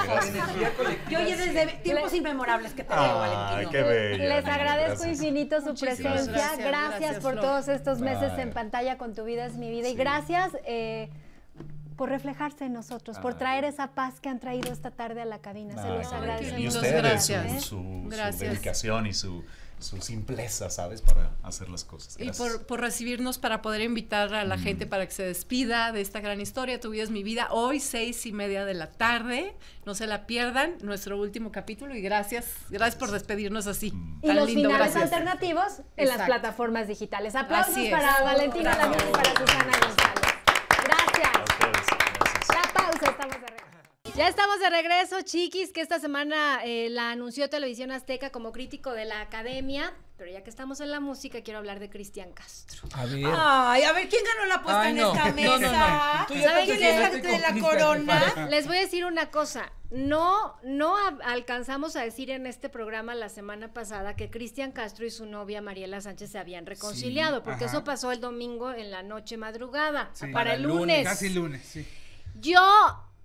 Yo oye desde tiempos inmemorables que te veo, Valentino. Qué bello, les agradezco infinito su presencia. Gracias por todos estos meses en pantalla con Tu Vida es Mi Vida y gracias por reflejarse en nosotros, por traer esa paz que han traído esta tarde a la cabina. Se los agradecemos. Y ustedes, su dedicación y su simpleza, ¿sabes? Para hacer las cosas. Gracias. Y por recibirnos, para poder invitar a la gente para que se despida de esta gran historia. Tu Vida es Mi Vida, hoy 6:30 de la tarde. No se la pierdan, nuestro último capítulo. Y gracias por despedirnos así. Y los finales alternativos en las plataformas digitales. Aplausos para Valentina Lavín y para Susana González. Gracias. La pausa, estamos de regreso. Ya estamos de regreso, chiquis, que esta semana la anunció Televisión Azteca como crítico de la Academia. Pero ya que estamos en la música, quiero hablar de Cristian Castro. A ver. Ay, a ver, ¿quién ganó la apuesta en esta mesa? No. ¿Saben quién es de la corona? Les voy a decir una cosa. No alcanzamos a decir en este programa la semana pasada que Cristian Castro y su novia Mariela Sánchez se habían reconciliado, porque eso pasó el domingo en la noche madrugada, para el lunes. Casi lunes, sí. Yo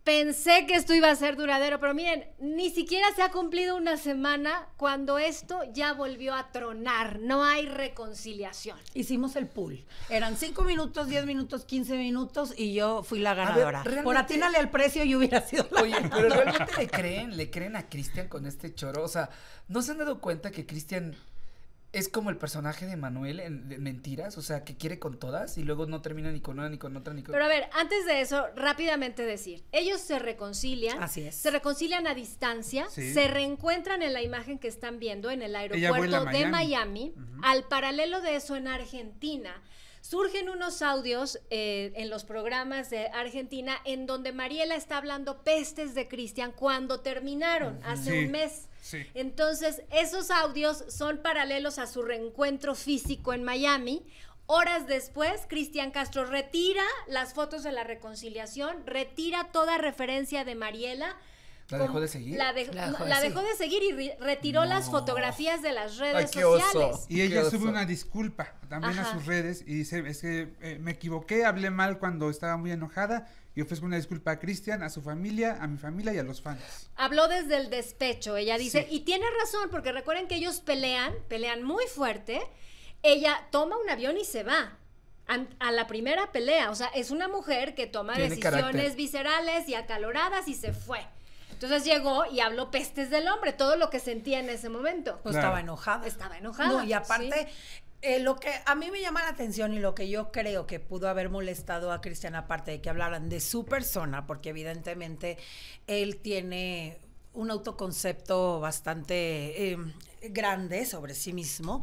Pensé que esto iba a ser duradero, pero miren, ni siquiera se ha cumplido una semana cuando esto ya volvió a tronar. No hay reconciliación. Hicimos el pool. Eran 5 minutos, 10 minutos, 15 minutos y yo fui la ganadora. Por atínale al precio y hubiera sido la ganadora. Pero realmente le creen a Cristian con este choro. O sea, ¿no se han dado cuenta que Cristian es como el personaje de Manuel en Mentiras? O sea, que quiere con todas y luego no termina ni con una, ni con otra, ni con... Pero a ver, antes de eso, rápidamente decir, ellos se reconcilian. Así es. Se reconcilian a distancia, se reencuentran en la imagen que están viendo en el aeropuerto de Miami. Al paralelo de eso, en Argentina, surgen unos audios en los programas de Argentina en donde Mariela está hablando pestes de Cristian cuando terminaron hace un mes. Sí. Entonces, esos audios son paralelos a su reencuentro físico en Miami. Horas después, Cristian Castro retira las fotos de la reconciliación, retira toda referencia de Mariela. ¿La dejó de seguir? La dejó de seguir y retiró las fotografías de las redes sociales. Y ella sube una disculpa también a sus redes y dice, es que me equivoqué, hablé mal cuando estaba muy enojada y ofrezco una disculpa a Cristian, a su familia, a mi familia y a los fans. Habló desde el despecho, ella dice, y tiene razón, porque recuerden que ellos pelean muy fuerte. Ella toma un avión y se va a la primera pelea. O sea, es una mujer que toma decisiones viscerales y acaloradas y se fue. Entonces llegó y habló pestes del hombre, todo lo que sentía en ese momento. Pues estaba enojada. Estaba enojada. No, y aparte, lo que a mí me llama la atención y lo que yo creo que pudo haber molestado a Cristian, aparte de que hablaran de su persona, porque evidentemente él tiene un autoconcepto bastante grande sobre sí mismo,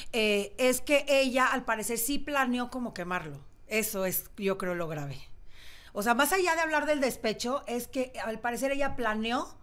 es que ella al parecer sí planeó como quemarlo. Eso es, yo creo, lo grave. O sea, más allá de hablar del despecho, es que al parecer ella planeó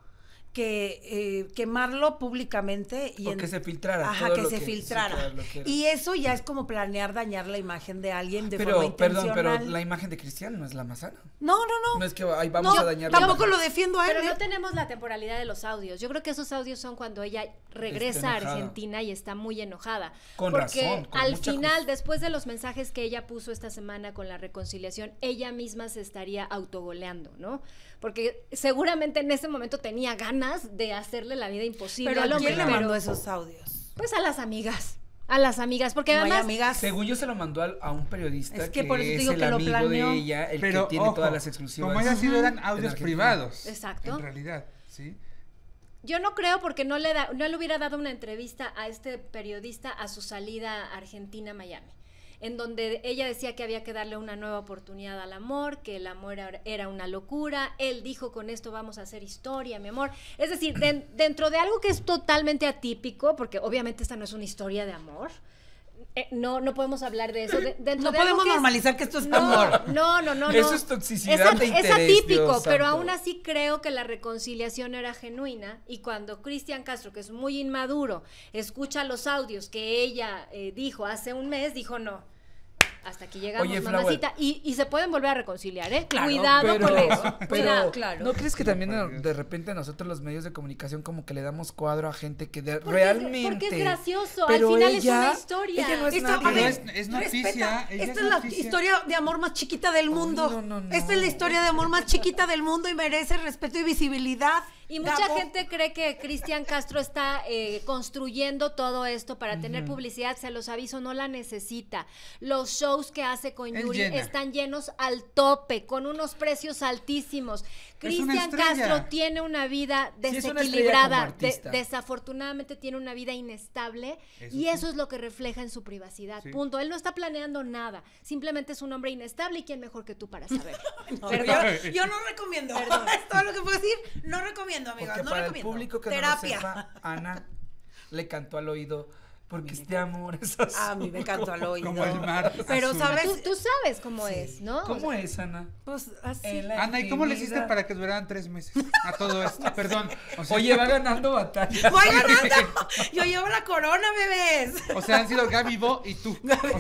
que quemarlo públicamente y que se filtrara. Ajá, que se filtrara. Y eso ya es como planear dañar la imagen de alguien de forma intencional. Pero la imagen de Cristian no es la más sana. No. No es que ahí vamos a dañar tampoco lo defiendo a él. Pero no tenemos la temporalidad de los audios. Yo creo que esos audios son cuando ella regresa a Argentina y está muy enojada. Porque al final, después de los mensajes que ella puso esta semana con la reconciliación, ella misma se estaría autogoleando, ¿no? Porque seguramente en ese momento tenía ganas de hacerle la vida imposible al hombre. ¿Quién le mandó esos audios? Pues a las amigas, porque no además... amigas. Según yo se lo mandó a un periodista que por eso es digo el que lo amigo planeó. de ella, el pero, que tiene ojo, todas las exclusivas. Como haya sido, eran audios privados. Exacto. En realidad, ¿sí? Yo no creo, porque no le hubiera dado una entrevista a este periodista a su salida a Argentina-Miami, en donde ella decía que había que darle una nueva oportunidad al amor, que el amor era una locura. Él dijo, con esto vamos a hacer historia, mi amor. Es decir, dentro de algo que es totalmente atípico, porque obviamente esta no es una historia de amor, no podemos hablar de eso. No podemos normalizar que esto es amor. No. Eso es toxicidad de interés, es atípico, Dios pero santo. aún así creo que la reconciliación era genuina, y cuando Cristian Castro, que es muy inmaduro, escucha los audios que ella dijo hace un mes, dijo no. Hasta aquí llegamos, mamacita. Y se pueden volver a reconciliar, ¿eh? Claro, cuidado con eso. Pero, claro. ¿no crees que también de repente nosotros los medios de comunicación como que le damos cuadro a gente que realmente... Porque es gracioso, pero al final ella, es una historia. Ella no es Esta, nadie. Es noticia. Esta es la historia de amor más chiquita del mundo. No. Esta es la historia de amor más chiquita del mundo y merece respeto y visibilidad. Y mucha gente cree que Cristian Castro está construyendo todo esto para tener publicidad. Se los aviso, no la necesita. Los shows que hace con Yuri están llenos al tope, con unos precios altísimos. Cristian Castro tiene una vida desequilibrada, desafortunadamente tiene una vida inestable, y eso es lo que refleja en su privacidad. Punto. Él no está planeando nada, simplemente es un hombre inestable, y quién mejor que tú para saber. Yo no recomiendo. Es todo lo que puedo decir. No recomiendo, amigos. Porque no para recomiendo. el público que terapia. no lo sepa, Ana le cantó al oído, porque este amor es así. A mí me cantó al oído. Como el mar. Pero azul. sabes, tú sabes cómo es, ¿no? ¿Cómo es, Ana? pues así. Ana, ¿y cómo le hiciste para que duraran 3 meses a todo esto? Perdón. O sea, oye, va ganando batalla. ¡Voy ganando! Yo llevo la corona, bebés. O sea, han sido Gaby Bo y tú.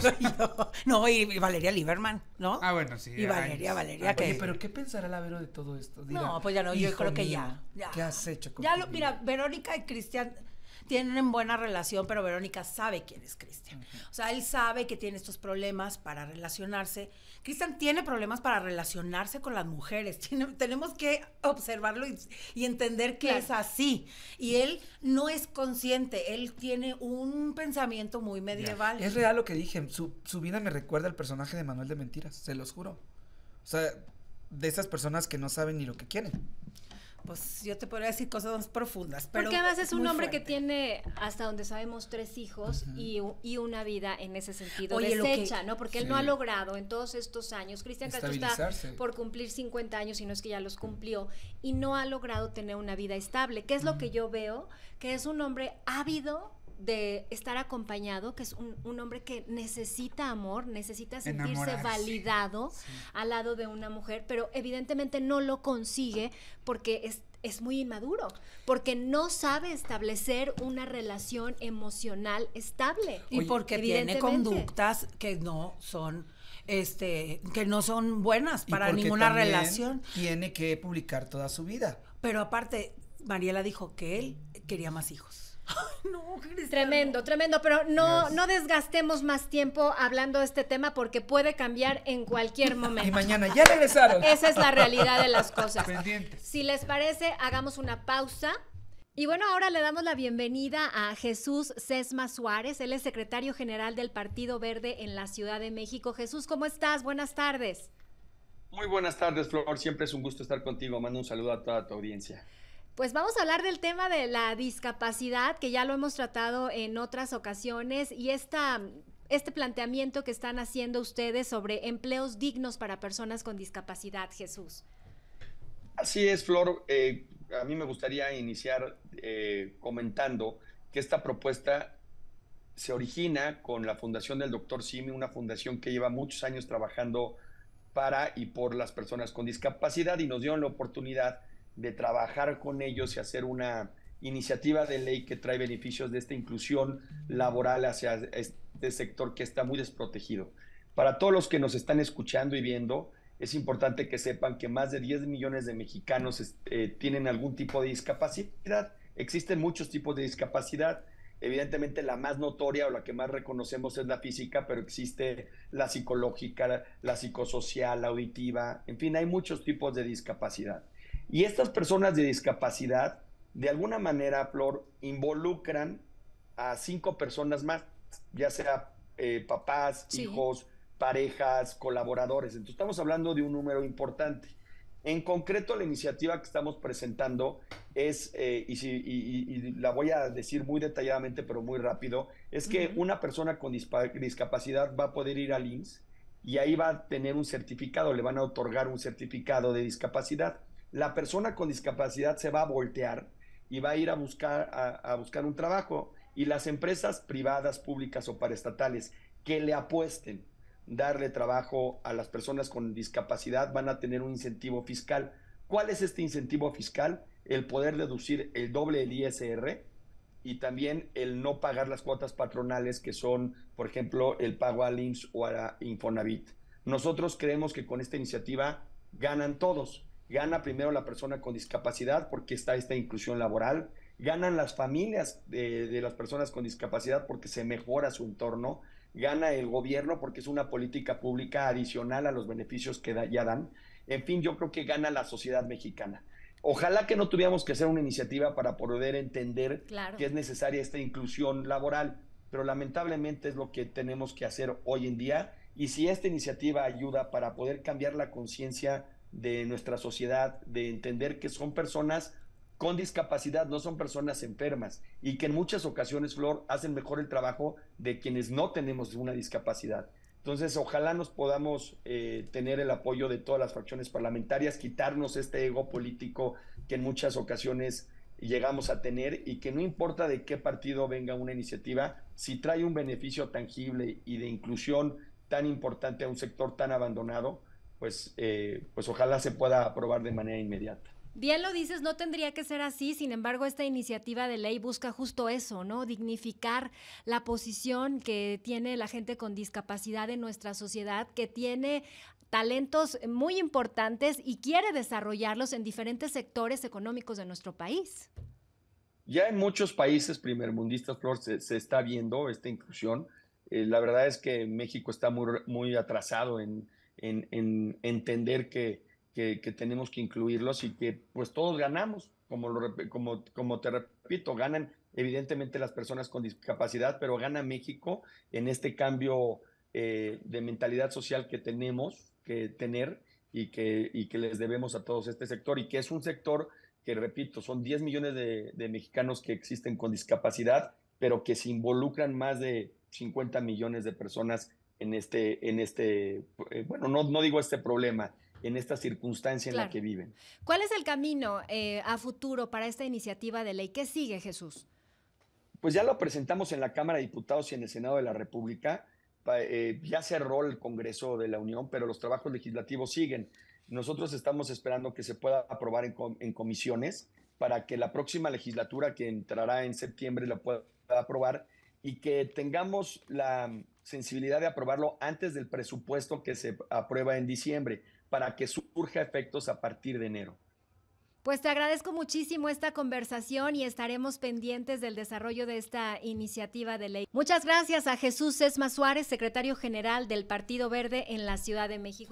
No, y Valeria Lieberman, ¿no? Ah, bueno, sí. Y Valeria. Oye, pero ¿qué pensará la Vero de todo esto? Dirá, no, pues ya no, yo creo que ya. ¿Qué has hecho? Ya mira, Verónica y Cristian tienen buena relación, pero Verónica sabe quién es Cristian. O sea, él sabe que tiene estos problemas para relacionarse. Cristian tiene problemas para relacionarse con las mujeres. Tenemos que observarlo y entender que es así. Y él no es consciente, él tiene un pensamiento muy medieval. Es real lo que dije, su vida me recuerda al personaje de Manuel de Mentiras, se los juro. O sea, de esas personas que no saben ni lo que quieren. Pues yo te podría decir cosas más profundas, pero porque además es un hombre fuerte. que tiene, hasta donde sabemos, 3 hijos y una vida en ese sentido Oye, deshecha, ¿no? Porque él no ha logrado en todos estos años, Cristian Castro está Estabilizarse. por cumplir 50 años, y no es que ya los cumplió, y no ha logrado tener una vida estable, que es lo que yo veo, que es un hombre ávido de estar acompañado, que es un hombre que necesita amor, necesita sentirse Enamorarse. validado al lado de una mujer, pero evidentemente no lo consigue porque es muy inmaduro, porque no sabe establecer una relación emocional estable. Y porque tiene conductas que no son buenas para ninguna relación. Tiene que publicar toda su vida. Pero aparte, Mariela dijo que él quería más hijos. Ay, no, Tremendo, pero no desgastemos más tiempo hablando de este tema porque puede cambiar en cualquier momento. Y mañana ya regresaron. Esa es la realidad de las cosas. Pendientes. Si les parece, hagamos una pausa. Y bueno, ahora le damos la bienvenida a Jesús Sesma Suárez. Él es secretario general del Partido Verde en la Ciudad de México. Jesús, ¿cómo estás? Buenas tardes. Muy buenas tardes, Flor. Siempre es un gusto estar contigo. Mando un saludo a toda tu audiencia. Pues vamos a hablar del tema de la discapacidad, que ya lo hemos tratado en otras ocasiones, y este planteamiento que están haciendo ustedes sobre empleos dignos para personas con discapacidad, Jesús. Así es, Flor. A mí me gustaría iniciar comentando que esta propuesta se origina con la fundación del Dr. Simi, una fundación que lleva muchos años trabajando para y por las personas con discapacidad, y nos dieron la oportunidad de trabajar con ellos y hacer una iniciativa de ley que trae beneficios de esta inclusión laboral hacia este sector que está muy desprotegido. Para todos los que nos están escuchando y viendo, es importante que sepan que más de 10 millones de mexicanos tienen algún tipo de discapacidad. Existen muchos tipos de discapacidad. Evidentemente la más notoria o la que más reconocemos es la física, pero existe la psicológica, la psicosocial, la auditiva, en fin, hay muchos tipos de discapacidad. Y estas personas de discapacidad, de alguna manera, Flor, involucran a 5 personas más, ya sea papás, hijos, parejas, colaboradores. Entonces estamos hablando de un número importante. En concreto, la iniciativa que estamos presentando es, y la voy a decir muy detalladamente, pero muy rápido, es que una persona con discapacidad va a poder ir al IMSS y ahí va a tener un certificado, le van a otorgar un certificado de discapacidad. La persona con discapacidad se va a voltear y va a ir a buscar un trabajo, y las empresas privadas, públicas o paraestatales que le apuesten darle trabajo a las personas con discapacidad van a tener un incentivo fiscal. ¿Cuál es este incentivo fiscal? El poder deducir el doble del ISR y también el no pagar las cuotas patronales, que son, por ejemplo, el pago al IMSS o a la Infonavit. Nosotros creemos que con esta iniciativa ganan todos. Gana primero la persona con discapacidad porque está esta inclusión laboral, ganan las familias de las personas con discapacidad porque se mejora su entorno, gana el gobierno porque es una política pública adicional a los beneficios que ya dan. En fin, yo creo que gana la sociedad mexicana. Ojalá que no tuviéramos que hacer una iniciativa para poder entender que es necesaria esta inclusión laboral, pero lamentablemente es lo que tenemos que hacer hoy en día, y si esta iniciativa ayuda para poder cambiar la conciencia de nuestra sociedad, de entender que son personas con discapacidad, no son personas enfermas, y que en muchas ocasiones, Flor, hacen mejor el trabajo de quienes no tenemos una discapacidad. Entonces, ojalá nos podamos tener el apoyo de todas las fracciones parlamentarias, quitarnos este ego político que en muchas ocasiones llegamos a tener, y que no importa de qué partido venga una iniciativa, si trae un beneficio tangible y de inclusión tan importante a un sector tan abandonado, pues ojalá se pueda aprobar de manera inmediata. Bien lo dices, no tendría que ser así, sin embargo, esta iniciativa de ley busca justo eso, ¿no? Dignificar la posición que tiene la gente con discapacidad en nuestra sociedad, que tiene talentos muy importantes y quiere desarrollarlos en diferentes sectores económicos de nuestro país. Ya en muchos países primermundistas, Flor, se está viendo esta inclusión. La verdad es que México está muy atrasado en entender que tenemos que incluirlos y que pues todos ganamos, como te repito, ganan evidentemente las personas con discapacidad, pero gana México en este cambio de mentalidad social que tenemos que tener y que les debemos a todos este sector, y que es un sector que, repito, son 10 millones de mexicanos que existen con discapacidad, pero que se involucran más de 50 millones de personas en bueno, no digo este problema, en esta circunstancia en la que viven. ¿Cuál es el camino a futuro para esta iniciativa de ley? ¿Qué sigue, Jesús? Pues ya lo presentamos en la Cámara de Diputados y en el Senado de la República. Ya cerró el Congreso de la Unión, pero los trabajos legislativos siguen. Nosotros estamos esperando que se pueda aprobar en comisiones para que la próxima legislatura, que entrará en septiembre, la pueda aprobar y que tengamos la sensibilidad de aprobarlo antes del presupuesto que se aprueba en diciembre, para que surja efectos a partir de enero. Pues te agradezco muchísimo esta conversación y estaremos pendientes del desarrollo de esta iniciativa de ley. Muchas gracias a Jesús Sesma Suárez, secretario general del Partido Verde en la Ciudad de México.